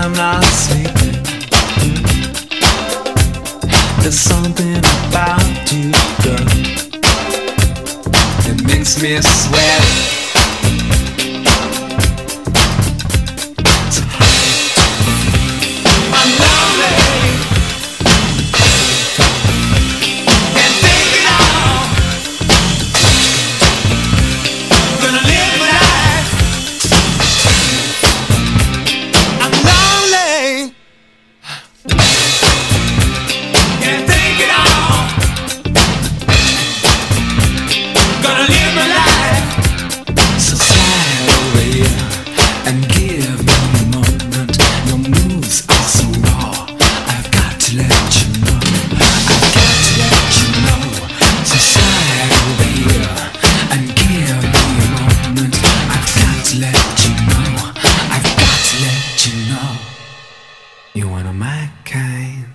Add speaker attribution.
Speaker 1: I'm not sleeping. There's something about you, girl, it makes me sweat. I'm lonely, can't think it all. Gonna live my life. I'm lonely, can't think it all. Gonna live my life. So slide over here and give me a moment. Your moves are so raw, I've got to let you know. I've got to let you know. So slide over here and give me a moment. I've got to let you know. I've got to let you know. You're one of my kind.